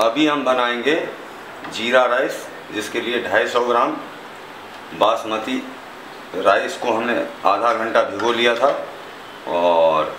अभी हम बनाएंगे जीरा राइस, जिसके लिए 250 ग्राम बासमती राइस को हमने आधा घंटा भिगो लिया था और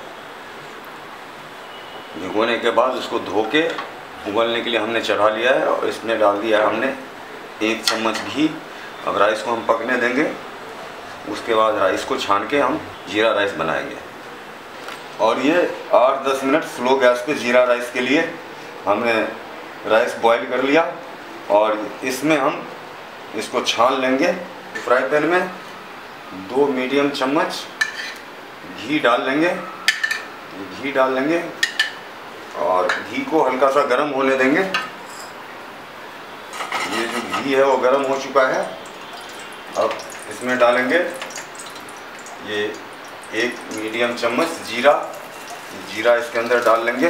भिगोने के बाद उसको धो के उबलने के लिए हमने चढ़ा लिया है और इसमें डाल दिया है हमने 1 चम्मच घी। अब राइस को हम पकने देंगे, उसके बाद राइस को छान के हम जीरा राइस बनाएंगे। और ये 8-10 मिनट स्लो गैस पे जीरा राइस के लिए हमने राइस बॉईल कर लिया और इसमें हम इसको छान लेंगे। फ्राई पैन में 2 मीडियम चम्मच घी डाल लेंगे और घी को हल्का सा गर्म होने देंगे। ये जो घी है वो गर्म हो चुका है। अब इसमें डालेंगे ये 1 मीडियम चम्मच जीरा इसके अंदर डाल लेंगे।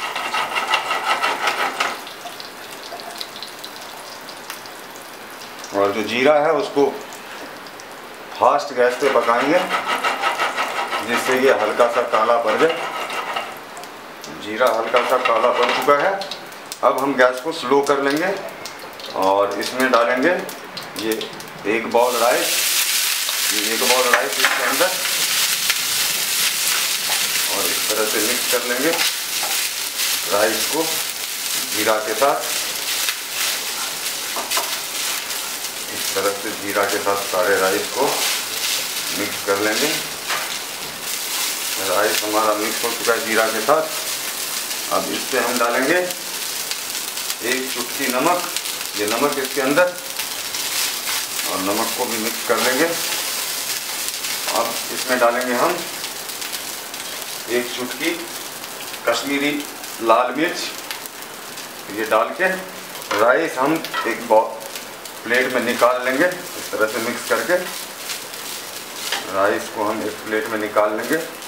और जो जीरा है उसको फास्ट गैस पे पकाएंगे जिससे ये हल्का सा काला पड़ जाए। जीरा हल्का सा काला पड़ चुका है। अब हम गैस को स्लो कर लेंगे और इसमें डालेंगे ये 1 बाउल राइस इसके अंदर और इस तरह से मिक्स कर लेंगे राइस को जीरा के साथ। इस तरह से जीरा के साथ सारे राइस को मिक्स कर लेंगे। राइस हमारा मिक्स हो चुका है जीरा के साथ। अब इससे हम डालेंगे 1 चुटकी नमक, ये नमक इसके अंदर, और नमक को भी मिक्स कर लेंगे। अब इसमें डालेंगे हम 1 चुटकी कश्मीरी लाल मिर्च। ये डाल के राइस हम एक प्लेट में निकाल लेंगे। इस तरह से मिक्स करके राइस को हम एक प्लेट में निकाल लेंगे।